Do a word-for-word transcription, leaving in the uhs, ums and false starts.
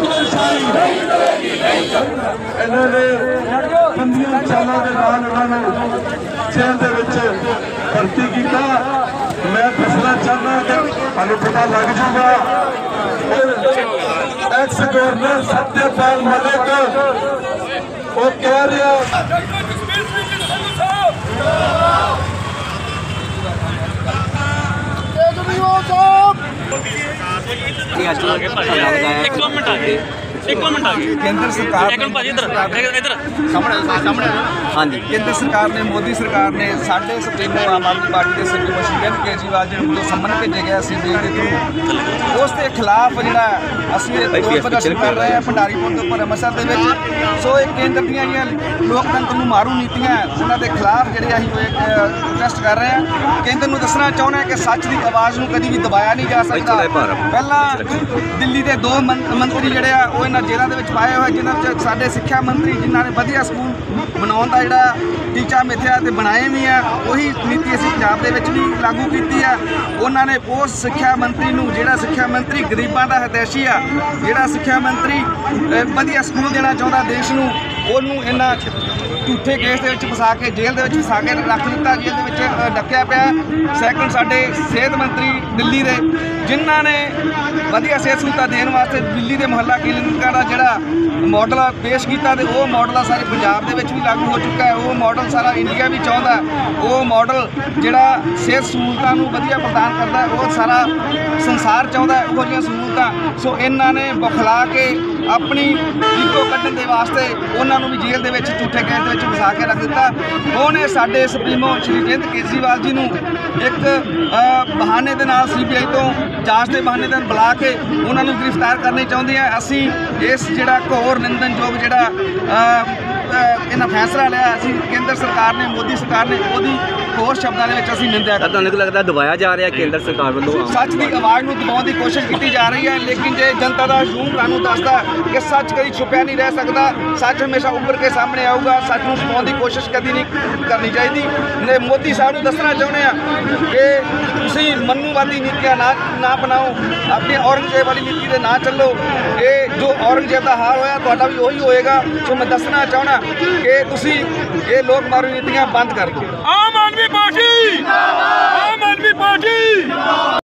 इन्होंने पंद्रह सालों के बाद उन्होंने जेल के भर्ती किया। मैं दसना चाहना कि हमें पता लग जाएगा एक्स गवर्नर सत्यपाल मलिक वो कह रहा केंद्र सरकार हाँ जी केंद्र सरकार ने मोदी सरकार ने साढ़े सुप्रीमो आम आदमी पार्टी के सुप्रीमो अरविंद केजरीवाल जी को सम्मन भेजे गया सी जेल के थ्रू उस के खिलाफ जो असं प्रदर्शन कर रहे हैं भंडारी पुल के उपर अमृतसर के सो एक केंद्र दियाँ लोकतंत्र को मारू नीतियां उन्होंने खिलाफ जो प्रोटेस्ट कर रहे हैं। केंद्र को दसना चाहना है कि सच की आवाज़ को कभी भी दबाया नहीं जा सकता। पहला दिल्ली के दो मंत्री जोड़े इन्होंने जेलों के पाए हुए जिन्होंने साढ़े सिक्ख्या मंत्री जिन्होंने वधिया स्कूल बनाने का जोड़ा टीचा मिथ्या तो बनाए भी है वही नीति असी पंजाब के भी लागू की है। उन्होंने उस सिक्ख्या मंत्री जोड़ा सिक्ख्या मंत्री गरीबों का हितैषी आ जोड़ा सिक्ख्या मंत्री वधिया स्कूल देना चाहता देश को उन्होंने इन्ना झूठे केस के फसा के जेल के फसा के रख दिता जेल के डकिया पाया। सैकंड साढ़े सेहत मंत्री दिल्ली के जिन्होंने वधिया सेहत सहूलत देने वास्ते दिल्ली के मुहल्ला क्लिनिकों का जोड़ा मॉडल पेश किया तो वह मॉडल सारे पंजाब के भी लागू हो चुका है। वो मॉडल सारा इंडिया भी चाहता है वो मॉडल जोड़ा सेहत सहूलतों को वधिया प्रदान करता है वो सारा संसार चाहता है वो सहूलत। सो इन्होंने बौखला के अपनी ईगो कढ़न के वास्ते उन्होंने भी जेल के झूठे केस के फसा के रख दिता। उन्हें साढ़े सुप्रीमो श्री अरविंद केजरीवाल जी को एक बहाने के नाल सी बी आई तो जांच के बहाने दिन बुला के उन्होंने गिरफ्तार करनी चाहते हैं। असी इस जोड़ा घोर निंदनयोग जोड़ा इन्हें फैसला लिया असी केंद्र सरकार ने मोदी सरकार ने वही होर शब्दों में असी निंदा करते हैं। लगता दबाया जा रहा है केंद्र सरकार वालों सच की आवाज़ को दबाने की कोशिश की जा रही है लेकिन जो जनता का हजूम कानून दसदा कि सच कभी छुपया नहीं रह सकता। सच हमेशा उभर के सामने आऊगा। सच को छुपाने की कोशिश कभी नहीं करनी चाहिए। ने मोदी साहब को दसना चाहते हैं कि तुसीं मनुवादी नीतियां ना ना बनाओ अपनी औरंगजेब वाली नीति से ना चलो। ये जो औरंगजेब का हाल होया तुहाडा भी वही होएगा। सो मैं दसना चाहना कि तुसीं ये लोक मारू नीतियां बंद कर दो। आम आदमी पार्टी आम आदमी पार्टी